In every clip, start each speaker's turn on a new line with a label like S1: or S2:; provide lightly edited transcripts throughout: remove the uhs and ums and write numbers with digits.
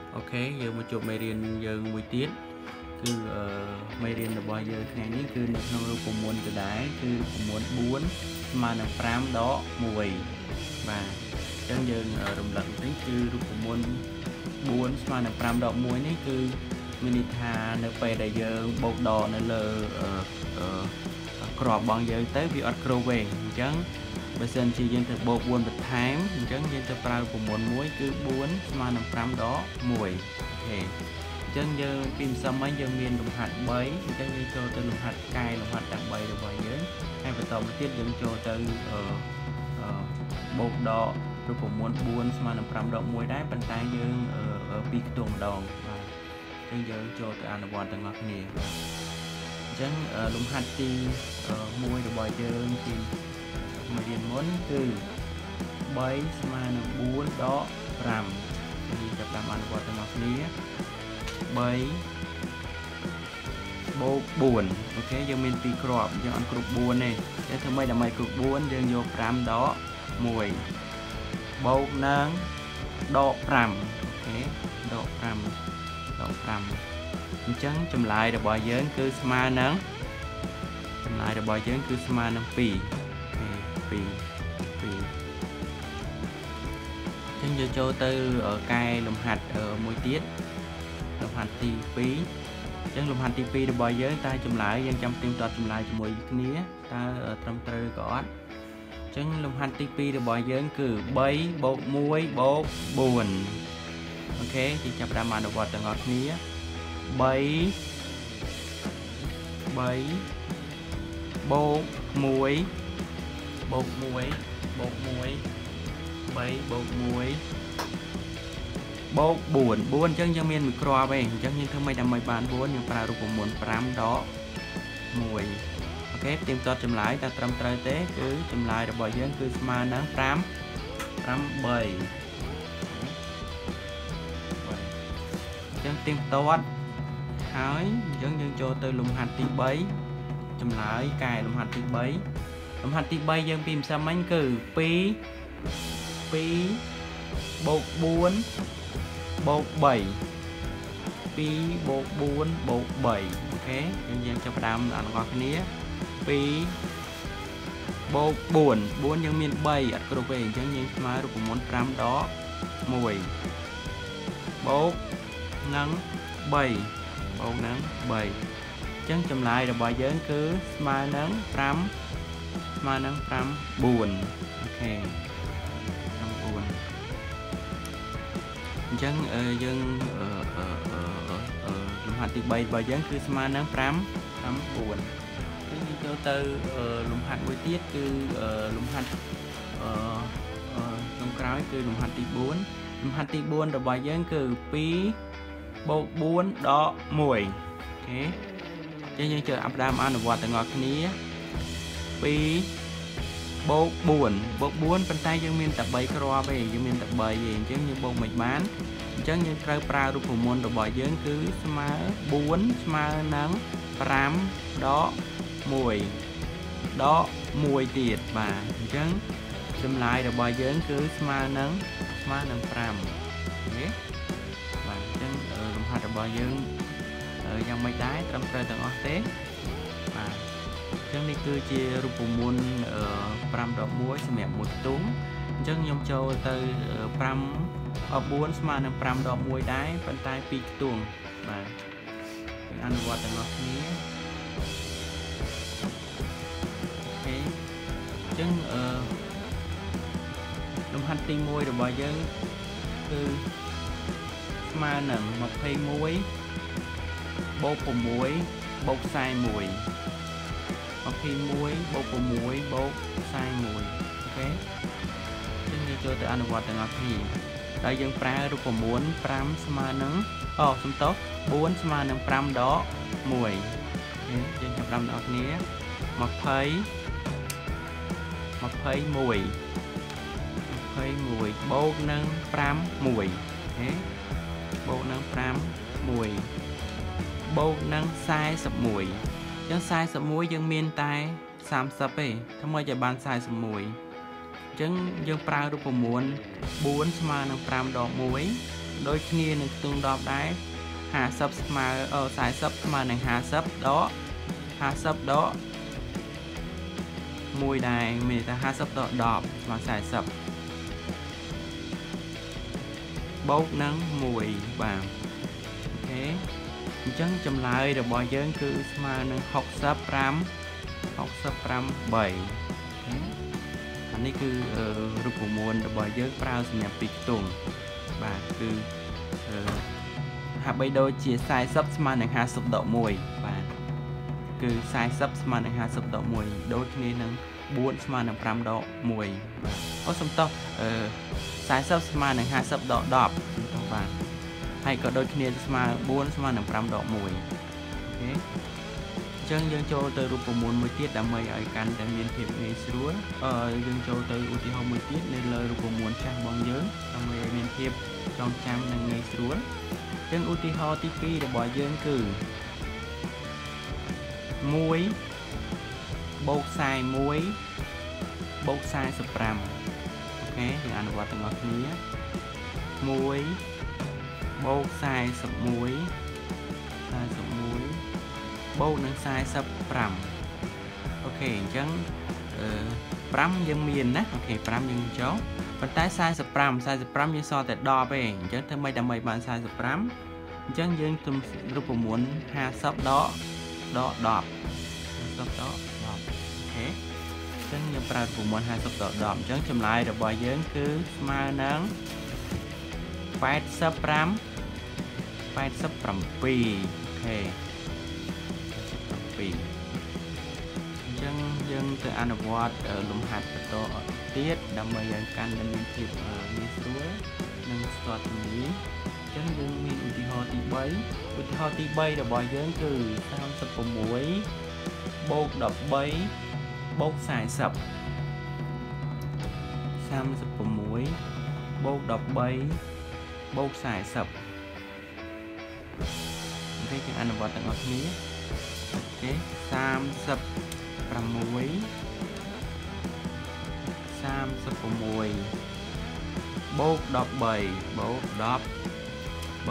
S1: ok giờ một chụp mày riêng giờ một tiết cứ mày riêng là bao giờ ngàyนี้คือในក្នុងរូបមន្តកដែរគឺរូបមន្ត4ស្មើនឹង5ដក1បាទអញ្ចឹងយើងរំលឹកបន្តិចគឺរូបមន្ត4ស្មើនឹង5ដក1នេះគឺមានន័យថានៅពេលដែលយើងបូកដកនៅលើក្របរបស់យើងទៅវាអត់គ្រប់ទេអញ្ចឹងបើសិនជាយើងទៅបូក4បន្ថែមអញ្ចឹងយើងទៅប្រើរូបមន្តមួយគឺ4ស្មើនឹង5ដក1អូខេអញ្ចឹងយើងពីម្សិលមិញយើងមានលំហាត់3អញ្ចឹងយើងចូលទៅលំហាត់កែលំហាត់ទាំង3របស់យើងហើយបន្តមកទៀតយើងចូលទៅបូកដករូបមន្ត4ស្មើនឹង5ដក1ដែរប៉ុន្តែយើងពីខ្ទង់ម្ដងបាទអញ្ចឹងយើងចូលទៅអនុវត្តទាំងអស់គ្នាអញ្ចឹងលំហាត់ទី1របស់យើងទីមួយរៀនមុនគឺ3ស្មើនឹង4ដក5យើងចាប់តាមអនុវត្តទាំងអស់គ្នា3បូក4អូខេយើងមាន2គ្រាប់យើងអត់គ្រប់4ទេតែធ្វើម៉េចដើម្បីគ្រប់4យើងយក5ដក1បូកនឹងដក5អូខេដក5អញ្ចឹងចម្លើយរបស់យើងគឺស្មើនឹងចម្លើយរបស់យើងគឺស្មើនឹង2ចឹងយើងចូលទៅកែលំហាត់មួយទៀតលំហាត់ទី2ចឹងលំហាត់ទី2របស់យើងតើចម្លើយយើងចាំផ្ទៀងផ្ទាត់ចម្លើយជាមួយគ្នាតើត្រឹមត្រូវឬក៏អត់ចឹងលំហាត់ទី2របស់យើងគឺ3បូក1បូក4អូខេយើងចាប់ផ្ដើមអនុវត្តទាំងអស់គ្នា3បូក1បូក1បូក1 3បូក1បូក4អញ្ចឹងយើងមានមួយគ្រាប់ឯងអញ្ចឹងយើងធ្វើម៉េចដើម្បីបាន4យើងប្រើរូបមន្ត5ដក1អូខេផ្ទៀងផ្ទាត់ចម្លើយតើត្រឹមត្រូវទេគឺចម្លើយរបស់យើងគឺស្មើនឹង8អញ្ចឹងផ្ទៀងផ្ទាត់ហើយអញ្ចឹងយើងចូលទៅលំហាត់ទី3ចម្លើយកែលំហាត់ទី3លំហាត់ទី3យើងពីម្សិលមិញគឺ2បូក4បូក3 2បូក4បូក3អូខេយើងចាប់ផ្ដើមអនុវត្តគ្នា2បូក4យើងមាន3អត់គ្រប់ទេអញ្ចឹងយើងស្មើរូបមន្ត5ដក1បូកនឹង3អញ្ចឹងចម្លើយរបស់យើងគឺស្មើនឹង5 4អូខេអញ្ចឹងយើងលំហាត់ទី3របស់យើងគឺស្មើនឹង5 4យើងចូលទៅលំហាត់មួយទៀតគឺលំហាត់ក្នុងក្រោយគឺលំហាត់ទី4លំហាត់ទី4របស់យើងគឺ2បូក4ដក1អូខេអញ្ចឹងយើងចូលអាប់ដើមអនុវត្តទាំងអស់គ្នា2បូក4ប៉ុន្តែយើងមានតែ3គ្រាប់ទេយើងមានតែ3ទេអញ្ចឹងយើងបូកមិនបានអញ្ចឹងយើងត្រូវប្រើរូបមន្តរបស់យើងគឺស្មើ4ស្មើនឹង5ដក1ដក1ទៀតបាទអញ្ចឹងចម្លើយរបស់យើងគឺស្មើនឹង5អូខេបាទអញ្ចឹងលំហាត់របស់យើងយ៉ាងមិនដែរត្រឹមត្រូវទាំងអស់ទេបាទអញ្ចឹងនេះគឺជារូបមន្ត5ដក1សម្រាប់មួយខ្ទង់អញ្ចឹងខ្ញុំចូលទៅ4ស្មើនឹង5ដក1ដែរប៉ុន្តែ2ខ្ទង់បាទយើងអនុវត្តទាំងអស់គ្នាអូខេអញ្ចឹងលំហាត់ទី1របស់យើងគឺស្មើនឹង21បូក6បូក41 21បូក6បូក41អូខេអញ្ចឹងយើងចូលទៅអនុវត្តទាំងអស់គ្នាដោយយើងប្រើរូបមន្ត5ស្មើនឹងសំទោស4ស្មើនឹង5ដក1អូខេយើងចាប់ដល់អ្នកគ្នា21បូកនឹង5 1អូខេបូកនឹង5 1បូកនឹង41អញ្ចឹង41យើងមានតែ30ទេធ្វើម៉េចឲ្យបាន41អញ្ចឹងយើងប្រើរូបមន្ត4ស្មើនឹង5ដក1 đôi kiaនឹងខ្ទង់10ដែរ50ស្មើ40ស្មើនឹង50ដក50ដក1ដែរមានថា50ដក10ស្មើ40បូកនឹង1បាទអូខេអញ្ចឹងចម្លើយរបស់យើងគឺស្មើនឹង65 3អានេះគឺរូបមន្តរបស់យើងប្រើសម្រាប់ពីខ្ទង់បាទគឺហាក់បីដូចជា40ស្មើនឹង50ដក1បាទគឺ40ស្មើនឹង50ដក1ដូចគ្នានឹង4ស្មើនឹង5ដក1បាទអូសំទោស40ស្មើនឹង50ដក10សំទោសបាទហើយក៏ដូចគ្នាស្មើ4ស្មើនឹង5ដក1អូខេអញ្ចឹងយើងចូលទៅរូបមន្តមួយទៀតដើម្បីឲ្យកាន់តែមានភាពងាយស្រួលយើងចូលទៅឧទាហរណ៍មួយទៀតនៅលើរូបមន្តចាស់របស់យើងដើម្បីឲ្យមានភាពចងចាំនិងងាយស្រួលអញ្ចឹងឧទាហរណ៍ទី2របស់យើងគឺ1បូក41បូក45អូខេយើងអនុវត្តទាំងអស់គ្នា1បូក41បូកនឹង45អូខេអញ្ចឹង5យើងមានណាអូខេ5យើងចូលប៉ុន្តែ45យើងសល់តែ10ទេអញ្ចឹងធ្វើម៉េចដើម្បីបាន45អញ្ចឹងយើងទំរូបមន្ត50ដក10 50ដក10អូខេអញ្ចឹងយើងប្រើរូបមន្ត50ដក10អញ្ចឹងចម្លើយរបស់យើងគឺស្មើនឹង85 87អូខេអញ្ចឹងយើងទៅអនុវត្តលំហាត់បន្តទៀតដើម្បីឲ្យកាន់តែមានភាពងាយស្រួលនិងស្ទាត់ជំនាញអញ្ចឹងយើងមានឧទាហរណ៍ទី3របស់យើងគឺ36បូក13បូក40 36បូក13បូក40អូខេយើងអនុវត្តទាំងអស់គ្នាអូខេ36បូក13បូក13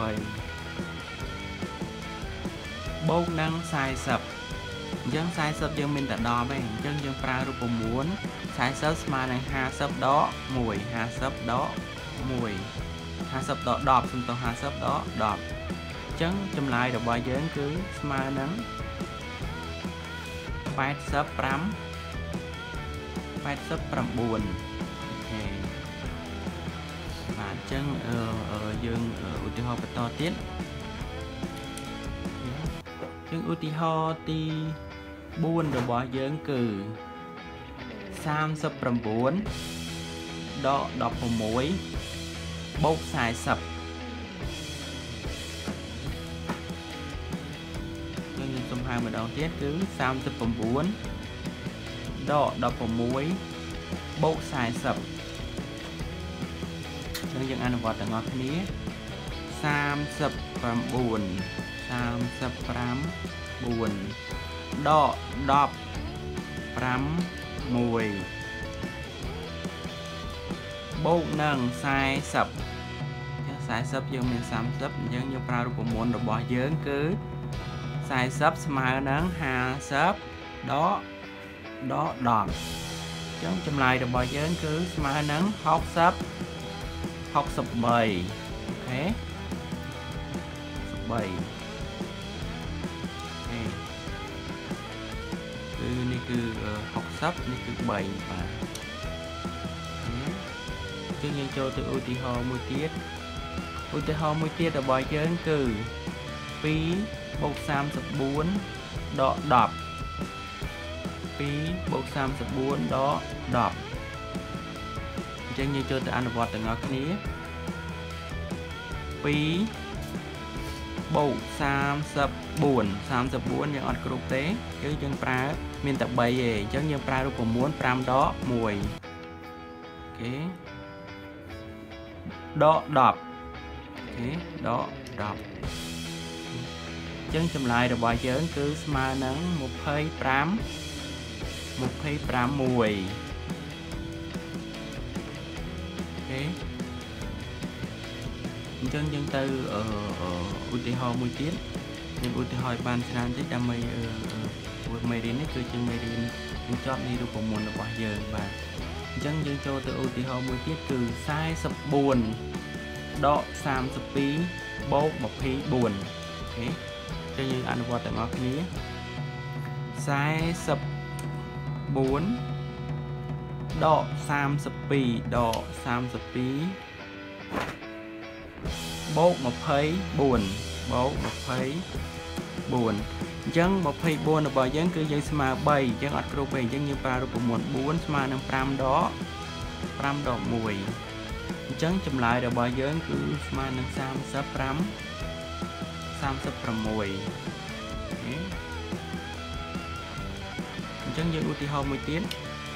S1: បូកនឹង40អញ្ចឹង40យើងមានតែ10ទេអញ្ចឹងយើងប្រើរូបមន្ត40ស្មើនឹង50ដក1 50ដក1 50ដក10សំទោស50ដក10អញ្ចឹងចម្លើយរបស់យើងគឺស្មើនឹង85 89អូខេបាទអញ្ចឹងយើងឧទាហរណ៍បន្តទៀតយើងឧទាហរណ៍ទី4របស់យើងគឺ39ដក16បូក40យើងសុំហៅម្ដងទៀតគឺ39ដក16បូក40អញ្ចឹងយើងអនុវត្តទាំងអស់គ្នា39 35 4ដក10 1បូកនឹង40យើងមាន30អញ្ចឹងយើងប្រើរូបមន្តរបស់យើងគឺ40ស្មើនឹង50ដក10អញ្ចឹងចម្លើយរបស់យើងគឺស្មើនឹង63អូខេគឺនេះគឺ60នេះគឺ3បាទជាងយើងចូលទៅឧទាហរណ៍មួយទៀតរបស់យើងគឺ2បូក34ដក10 2បូក34ដក10អញ្ចឹងយើងចូលទៅអនុវត្តទាំងអស់គ្នា2បូក34យើងអត់គ្រប់ទេគឺយើងប្រើមានតែ3ទេអញ្ចឹងយើងប្រើរូបមន្ត5ដក1អូខេដក10អូខេដក10អញ្ចឹងចម្លើយរបស់យើងគឺស្មើនឹង25 1អូខេ chân dân từ ưu tiên ho mùi tiết nhưng ưu tiên hỏi bàn tràn tích đam mê mê đến cứ chân mê đến nhưng chọn đi được của muốn là bao giờ và chân dân cho từ ưu tiên ho mùi tiết từ sai sập buồn đọ sam sập pí bố một phí buồn thế cho như ăn qua tại ngõ kia sai sập 4 đọ sam sập pí đọ sam sập pí bố một phí buồn bố một phí buồn chân một phí buồn là bởi dân cứ dân mà 7 chân ọt kêu về chân như ba rồi một 4 mà nằm 5 đó 5 đọ mùi chân chùm lại là bởi dân cứ mà nằm sam sắp mùi chân dân ưu tiên hôm 10 tiếng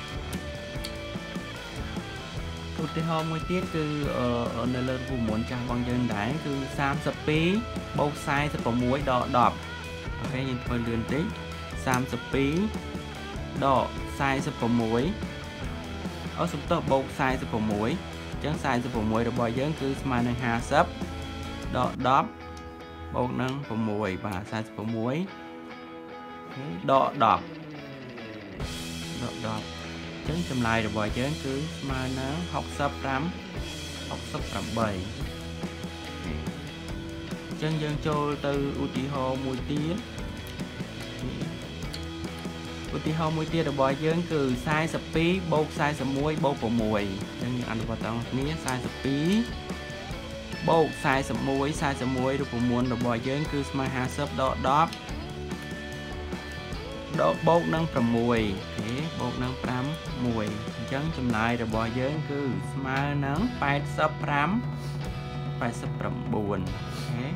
S1: ưu tiên hôm 10 tiết cứ ở nơi lớn của muốn trang bằng dân đáy cứ sam sắp pí bầu sai sắp có muối đỏ đọp ok nhìn thôi lươn tích sam sắp pí đỏ sai sắp có muối ở sắp tờ bầu sai sắp có muối chân sai sắp có muối được bòi dân cứ mà nâng hà sắp đỏ đọp bầu nâng có muối và sai sắp có muối đỏ đọp đỏ đọp chân chùm lại rồi bòi chân cứ mà nó học sắp 7 chân dân cho từ ưu tí hồ mùi tiết ưu tí hồ mùi tiết rồi bòi chân cứ sai sắp pí bốc sai sắp muối bốc của mùi chân như ăn vào tầng ní sai sắp pí bốc sai sắp muối rồi của muôn rồi bòi chân cứ mà hà sắp đọ đọp đọ bốc nâng phẩm mùi thế bốc nâng phẩm mùi chân chùm lại rồi bò dân cứ mà nâng phải sắp buồn thế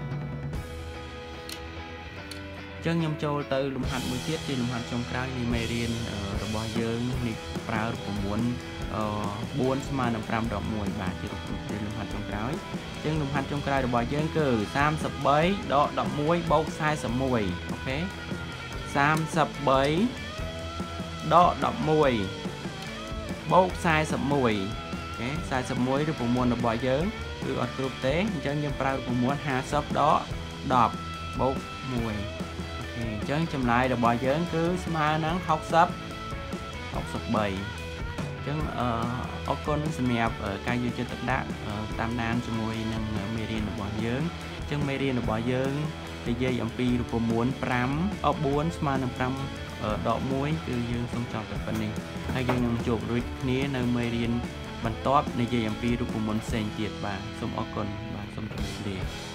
S1: chân nhâm châu từ lùm hạt mùi tiết thì lùm hạt trong cái như mê riêng rồi bò dân thì prao của muốn 4 mà nâng phẩm đọ mùi bà chỉ được lùm hạt trong cái chân lùm hạt trong cái rồi bò dân cứ sam sập bấy đọ đọ muối bốc sai sập mùi ok sam sập bấy đọ đọ mùi bốc sai sập mùi sai sập mùi được muốn là bỏ dớn từ ở thực tế chân nhân prao của muốn hà sập đó đọp bốc mùi chân chùm lại là bỏ dớn cứ mà nắng học sập 7 chân ở con mẹp ở cây dưa cho tất đá tam nan cho mùi nâng merian là bỏ dớn chân merian là bỏ dớn thì dây âm pi được muốn 4 mà nâng đọ muốiគឺយើងសូមចប់តែប៉ុណ្្នេះហើយយើងនឹងជួបរួចគ្នានៅមេរៀនបន្ទាប់នៃអំពីរូបមន្តផ្សេងទៀតបាទសូមអរគុណបាទសូមជម្រាបលា